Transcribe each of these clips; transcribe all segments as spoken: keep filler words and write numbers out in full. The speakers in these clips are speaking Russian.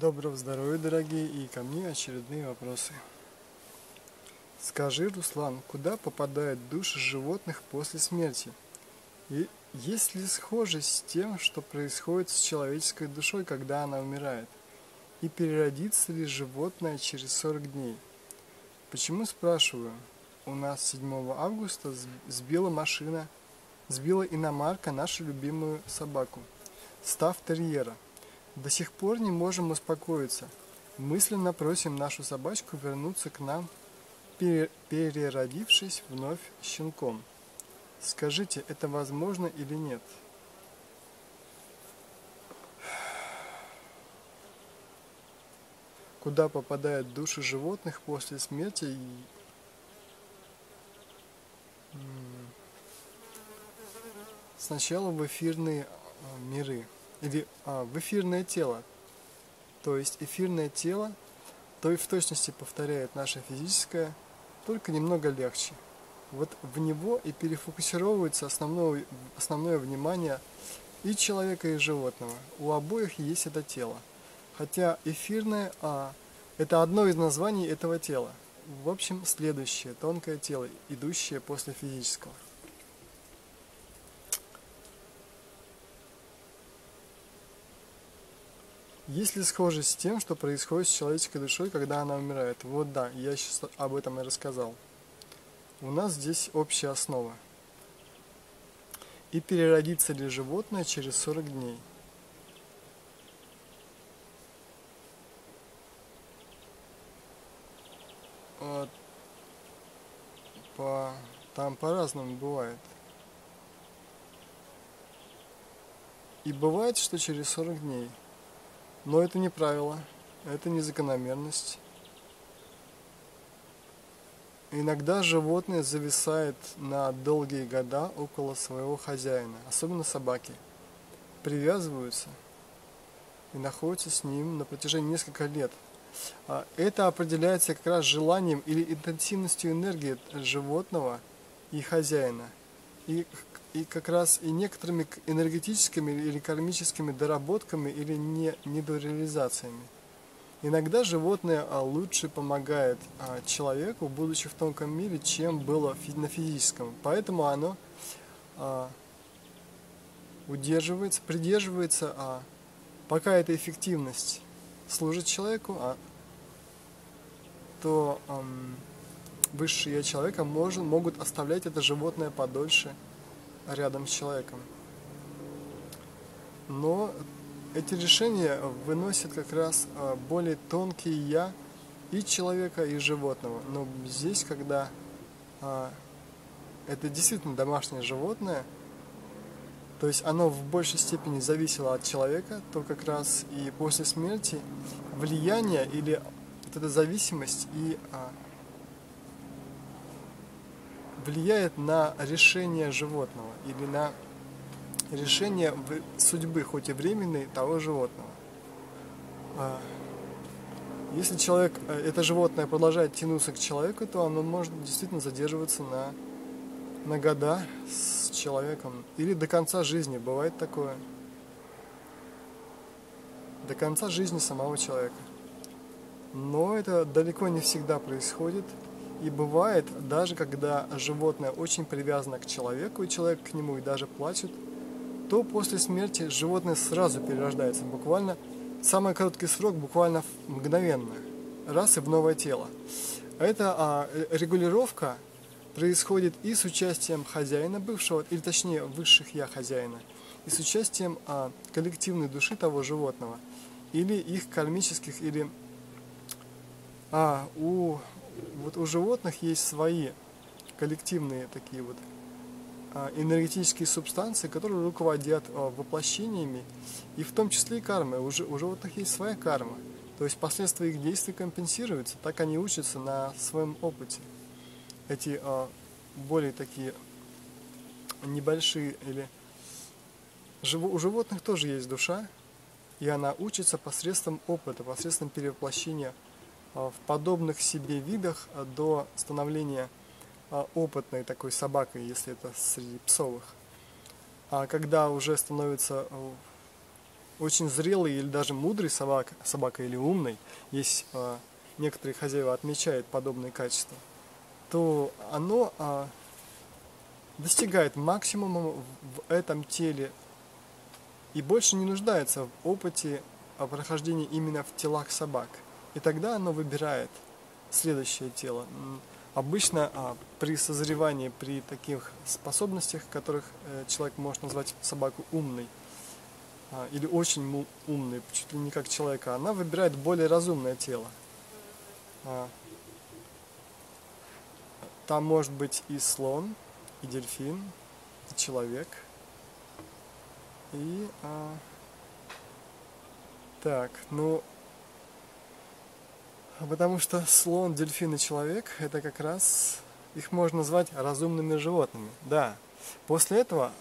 Доброго здоровья, дорогие, и ко мне очередные вопросы. Скажи, Руслан, куда попадают души животных после смерти? И есть ли схожесть с тем, что происходит с человеческой душой, когда она умирает? И переродится ли животное через сорок дней? Почему, спрашиваю? У нас седьмого августа сбила машина, сбила иномарка нашу любимую собаку, став терьера. До сих пор не можем успокоиться. Мысленно просим нашу собачку вернуться к нам, переродившись вновь щенком. Скажите, это возможно или нет? Куда попадают души животных после смерти? Сначала в эфирные миры. Или а, в эфирное тело. То есть эфирное тело, то и в точности повторяет наше физическое, только немного легче. Вот в него и перефокусировывается основное, основное внимание и человека, и животного. У обоих есть это тело. Хотя эфирное а, это одно из названий этого тела. В общем, следующее, тонкое тело, идущее после физического. Есть ли схожесть с тем, что происходит с человеческой душой, когда она умирает? Вот да, я сейчас об этом и рассказал. У нас здесь общая основа. И переродится ли животное через сорок дней? По, там по-разному бывает. И бывает, что через сорок дней. Но это не правило, это не закономерность. Иногда животное зависает на долгие года около своего хозяина, особенно собаки. Привязываются и находятся с ним на протяжении нескольких лет. Это определяется как раз желанием или интенсивностью энергии животного и хозяина. И И как раз и некоторыми энергетическими или кармическими доработками или не, недореализациями. Иногда животное лучше помогает человеку, будучи в тонком мире, чем было на физическом. Поэтому оно удерживается, придерживается, пока эта эффективность служит человеку, то высшие я человека может, могут оставлять это животное подольше рядом с человеком. Но эти решения выносят как раз более тонкие я и человека, и животного. Но здесь, когда а, это действительно домашнее животное, то есть оно в большей степени зависело от человека, то как раз и после смерти влияние или вот эта зависимость и а, влияет на решение животного или на решение судьбы, хоть и временной, того животного. Если человек, это животное продолжает тянуться к человеку, то оно может действительно задерживаться на, на года с человеком. Или до конца жизни, бывает такое. До конца жизни самого человека. Но это далеко не всегда происходит. И бывает, даже когда животное очень привязано к человеку, и человек к нему и даже плачет, то после смерти животное сразу перерождается. Буквально, самый короткий срок, буквально мгновенно. Раз и в новое тело. Эта а, регулировка происходит и с участием хозяина бывшего, или точнее высших я хозяина, и с участием а, коллективной души того животного, или их кармических, или а, у... Вот у животных есть свои коллективные такие вот энергетические субстанции, которые руководят воплощениями, и в том числе и кармой. У животных есть своя карма, то есть последствия их действий компенсируются, так они учатся на своем опыте. Эти более такие небольшие, или у животных тоже есть душа, и она учится посредством опыта, посредством перевоплощения в подобных себе видах до становления опытной такой собакой, если это среди псовых. А когда уже становится очень зрелый или даже мудрый собака, собака или умный, есть а, некоторые хозяева отмечают подобные качества, то оно а, достигает максимума в этом теле и больше не нуждается в опыте о прохождении именно в телах собак. И тогда оно выбирает следующее тело. Обычно а, при созревании, при таких способностях, которых э, человек может назвать собаку умной, а, или очень умной, чуть ли не как человека, она выбирает более разумное тело. А, там может быть и слон, и дельфин, и человек. И а, так, ну, потому что слон, дельфин и человек — это как раз, их можно назвать разумными животными. Да. После этого,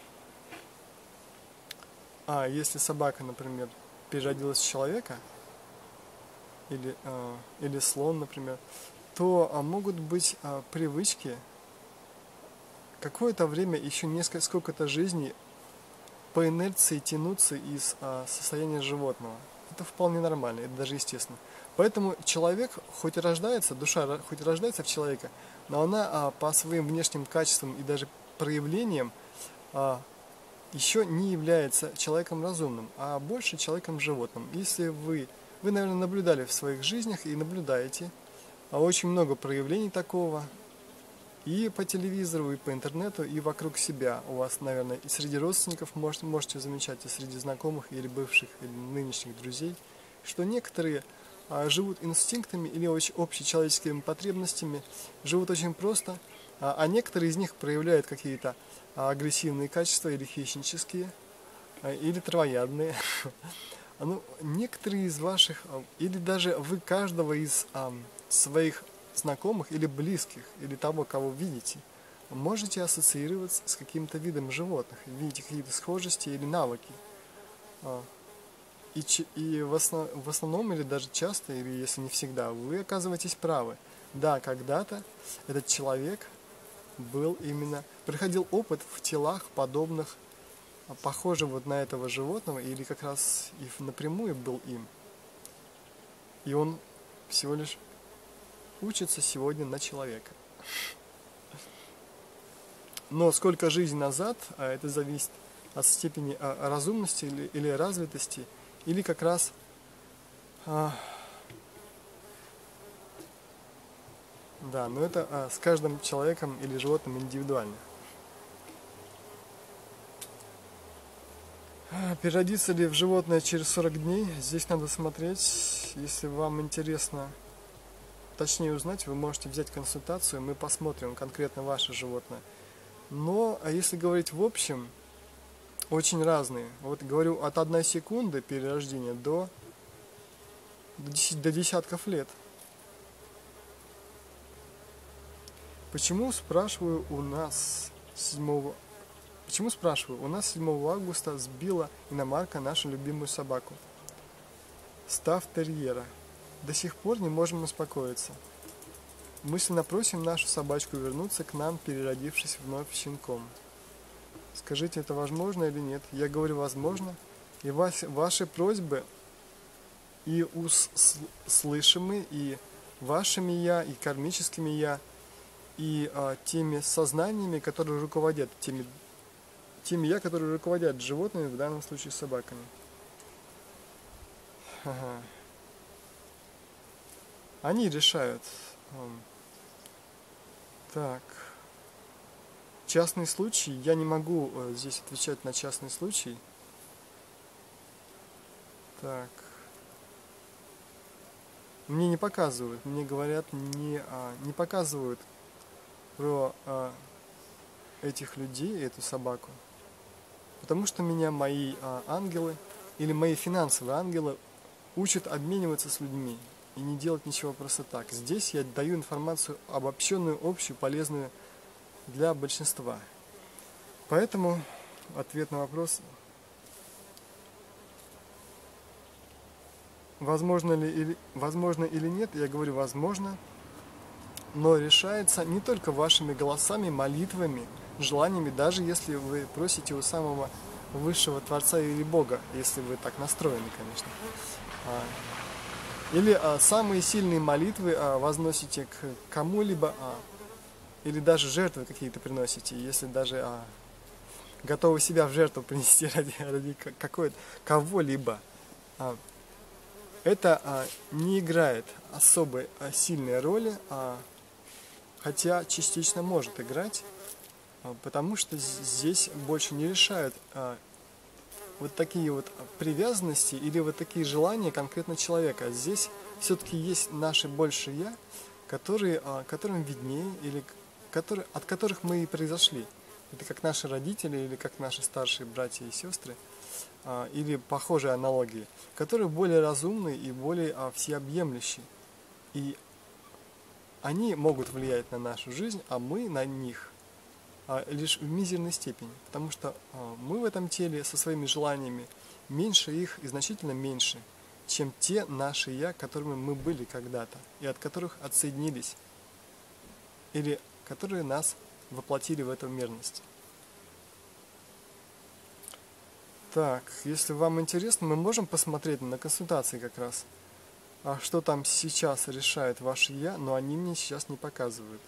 а если собака, например, переродилась в человека, или, а, или слон, например, то а, могут быть а, привычки какое-то время, еще несколько, сколько-то жизней по инерции тянуться из а, состояния животного. Это вполне нормально, это даже естественно. Поэтому человек, хоть и рождается, душа хоть и рождается в человека, но она а, по своим внешним качествам и даже проявлениям а, еще не является человеком разумным, а больше человеком животным. Если вы, вы, наверное, наблюдали в своих жизнях и наблюдаете а, очень много проявлений такого, и по телевизору, и по интернету, и вокруг себя. У вас, наверное, и среди родственников можете, можете замечать, и среди знакомых, или бывших, или нынешних друзей, что некоторые а, живут инстинктами или очень общечеловеческими потребностями, живут очень просто, а, а некоторые из них проявляют какие-то а, агрессивные качества, или хищнические, а, или травоядные. Ну, некоторые из ваших, или даже вы каждого из а, своих знакомых или близких, или того, кого видите, можете ассоциироваться с каким-то видом животных, видите какие-то схожести или навыки. И, и в, основ, в основном, или даже часто, или если не всегда, вы оказываетесь правы. Да, когда-то этот человек был именно, проходил опыт в телах, подобных, похожих вот на этого животного, или как раз и напрямую был им. И он всего лишь учится сегодня на человека. Но сколько жизней назад, а это зависит от степени а, разумности или, или развитости, или как раз а, да, но это а, с каждым человеком или животным индивидуально. А, переродиться ли в животное через сорок дней, здесь надо смотреть, если вам интересно точнее узнать, вы можете взять консультацию, мы посмотрим конкретно ваше животное. Но, а если говорить в общем, очень разные. Вот говорю от одной секунды перерождения до, до десятков лет. Почему, спрашиваю, у нас седьмого Почему, спрашиваю, у нас седьмого августа сбила иномарка нашу любимую собаку, стаф-терьера. До сих пор не можем успокоиться. Мысленно просим нашу собачку вернуться к нам, переродившись вновь щенком. Скажите, это возможно или нет? Я говорю, возможно. И вас, ваши просьбы и услышимы, и вашими я, и кармическими я, и а, теми сознаниями, которые руководят, теми, теми я, которые руководят животными, в данном случае собаками. Ага. Они решают. Так. Частный случай. Я не могу здесь отвечать на частный случай. Так. Мне не показывают. Мне говорят, не, а, не показывают про а, этих людей, эту собаку. Потому что меня мои а, ангелы или мои финансовые ангелы учат обмениваться с людьми и не делать ничего просто так. Здесь я даю информацию обобщенную, общую, полезную для большинства. Поэтому ответ на вопрос, возможно ли или, возможно или нет, я говорю возможно, но решается не только вашими голосами, молитвами, желаниями, даже если вы просите у самого высшего Творца или Бога, если вы так настроены, конечно. А, или а, самые сильные молитвы а, возносите к кому-либо, а, или даже жертвы какие-то приносите, если даже а, готовы себя в жертву принести ради, ради какой-то кого-либо. А, это а, не играет особой а, сильной роли, а, хотя частично может играть, а, потому что здесь больше не решают а, вот такие вот привязанности или вот такие желания конкретно человека. Здесь все-таки есть наши большие я, которые, а, которым виднее, или которые, от которых мы и произошли. Это как наши родители или как наши старшие братья и сестры, а, или похожие аналогии, которые более разумны и более а, всеобъемлющие. И они могут влиять на нашу жизнь, а мы на них а, лишь в мизерной степени. Потому что а, мы в этом теле со своими желаниями меньше их и значительно меньше, чем те наши я, которыми мы были когда-то, и от которых отсоединились, или которые нас воплотили в эту мирность. Так, если вам интересно, мы можем посмотреть на консультации как раз, а что там сейчас решает ваше я, но они мне сейчас не показывают.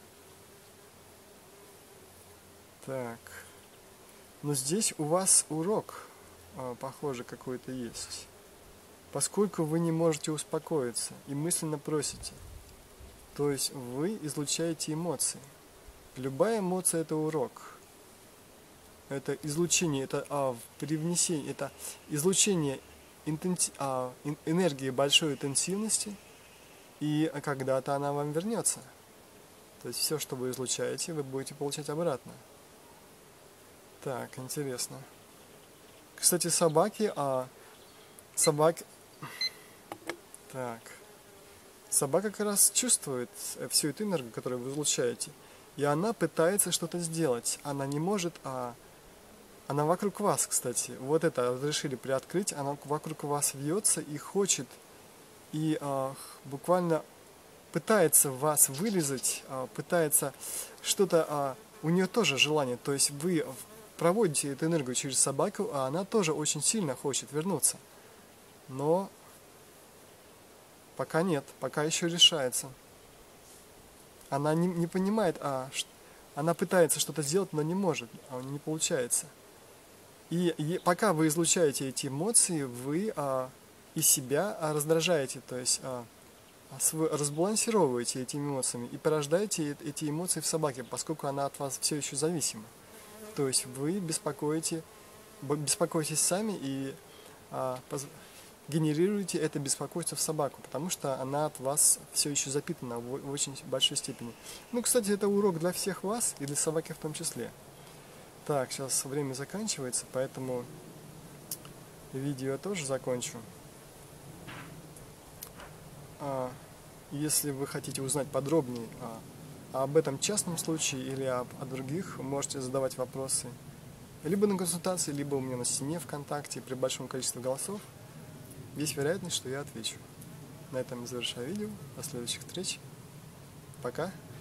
Так, но здесь у вас урок, а, похоже, какой-то есть, поскольку вы не можете успокоиться и мысленно просите. То есть вы излучаете эмоции. Любая эмоция – это урок. Это излучение, это а, привнесение, это излучение интенси, а, энергии большой интенсивности, и когда-то она вам вернется. То есть все, что вы излучаете, вы будете получать обратно. Так, интересно. Кстати, собаки, а собаки, так, собака как раз чувствует всю эту энергию, которую вы излучаете. И она пытается что-то сделать. Она не может, а она вокруг вас, кстати. Вот это разрешили приоткрыть. Она вокруг вас вьется и хочет, и а, буквально пытается вас вылезать, а, пытается что-то, а, у нее тоже желание. То есть вы проводите эту энергию через собаку, а она тоже очень сильно хочет вернуться. Но пока нет, пока еще решается. Она не, не понимает, а она пытается что-то сделать, но не может, а не получается. И, и пока вы излучаете эти эмоции, вы а, и себя а, раздражаете, то есть а, вы разбалансировываете этими эмоциями и порождаете эти эмоции в собаке, поскольку она от вас все еще зависима. То есть вы беспокоите, беспокоитесь сами и а, поз... генерируете это беспокойство в собаку, потому что она от вас все еще запитана в, в очень большой степени. Ну, кстати, это урок для всех вас и для собаки в том числе. Так, сейчас время заканчивается, поэтому видео я тоже закончу. А, если вы хотите узнать подробнее а, об этом частном случае или об, о других, можете задавать вопросы либо на консультации, либо у меня на стене ВКонтакте. При большом количестве голосов есть вероятность, что я отвечу. На этом я завершаю видео. До следующих встреч. Пока.